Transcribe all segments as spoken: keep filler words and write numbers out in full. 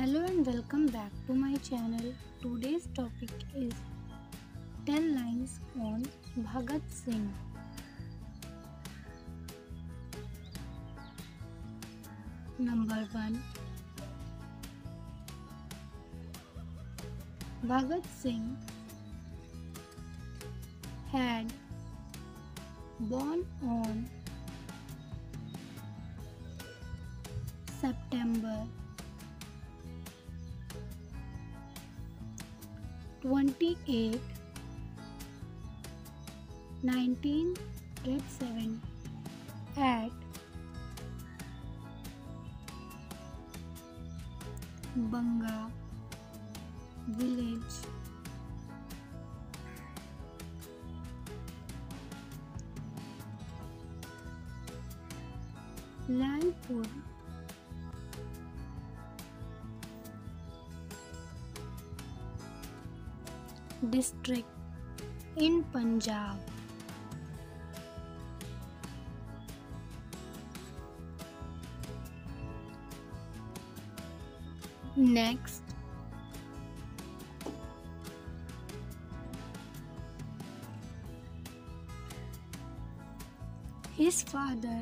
Hello and welcome back to my channel. Today's topic is ten lines on Bhagat Singh. Number one. Bhagat Singh had born on September twenty-eighth, nineteen eighty-seven at Banga village, Lanpur, district in Punjab. Next, his father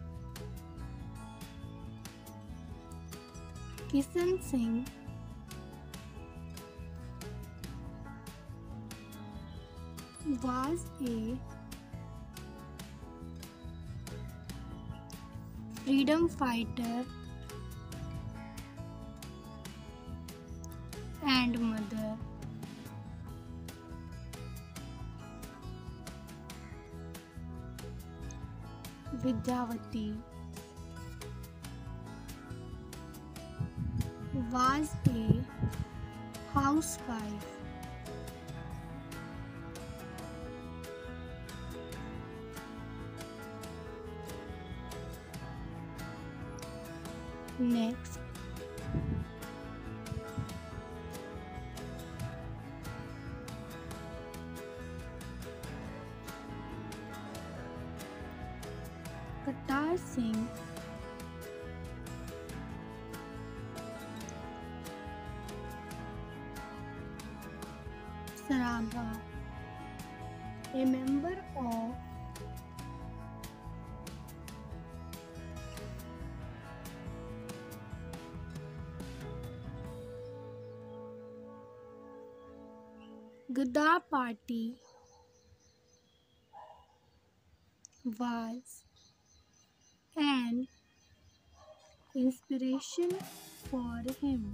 Kishan Singh was a freedom fighter and mother Vidyavati was a housewife. Next, Kartar Singh Sarabha, a member of Gadar Party, was an inspiration for him.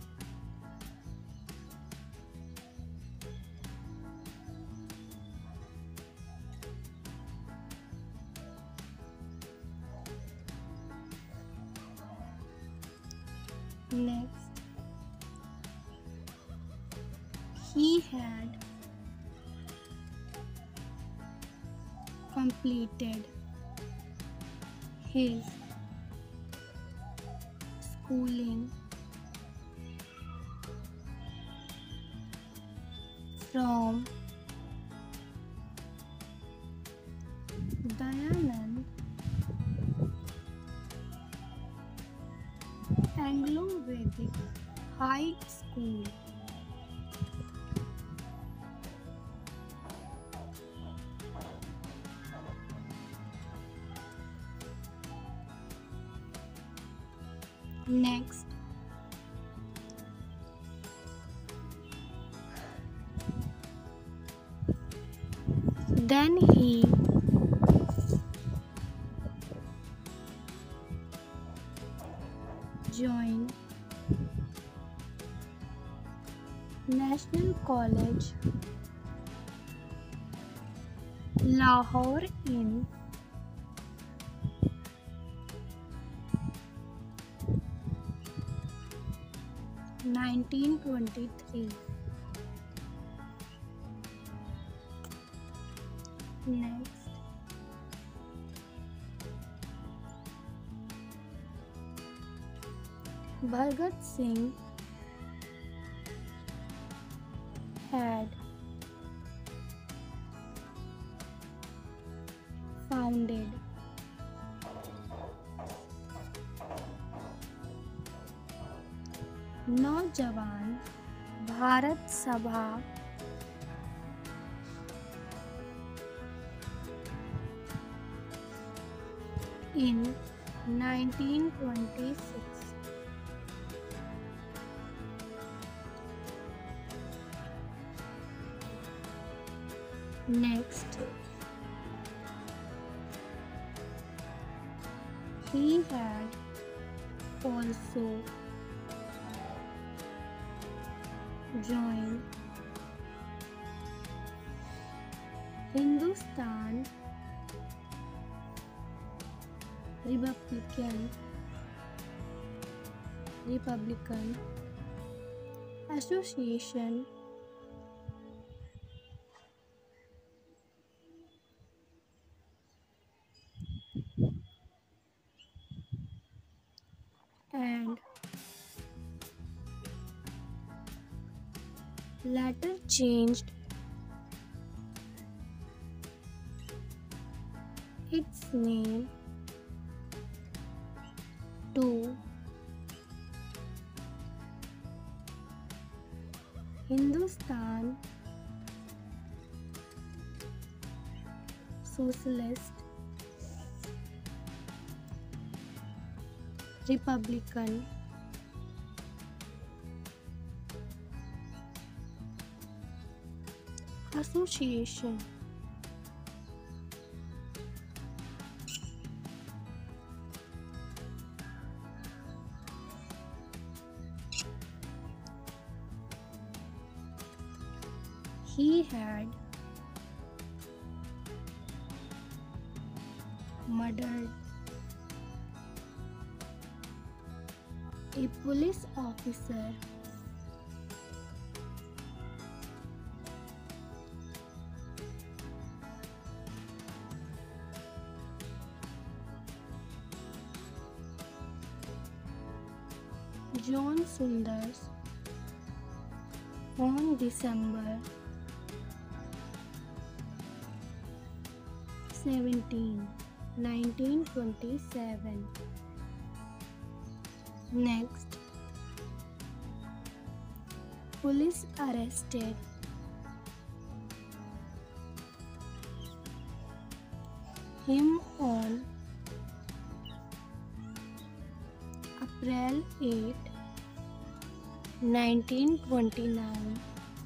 Next, he had completed his schooling from Dayanand Anglo-Vedic High School. Next, then he joined National College, Lahore in nineteen twenty-three. Next, Bhagat Singh had founded नौजवान भारत सभा in nineteen twenty-six. Next, he had also joined Hindustan Republican Republican Association and later changed its name to Hindustan Socialist Republican Association. He had murdered a police officer John Sundars on December seventeenth, nineteen twenty-seven. Next, police arrested him on April eighth, nineteen twenty-nine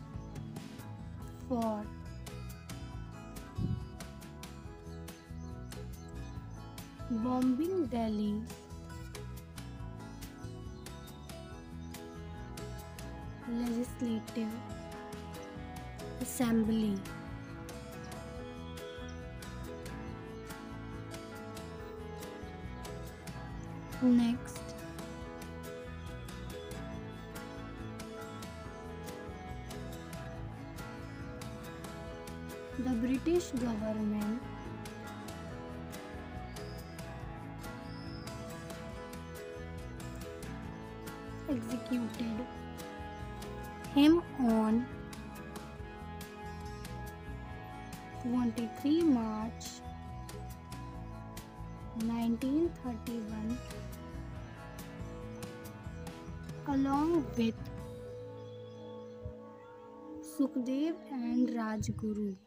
for bombing Delhi Legislative Assembly. Next, the British government executed him on twenty-third March nineteen thirty-one along with Sukhdev and Rajguru.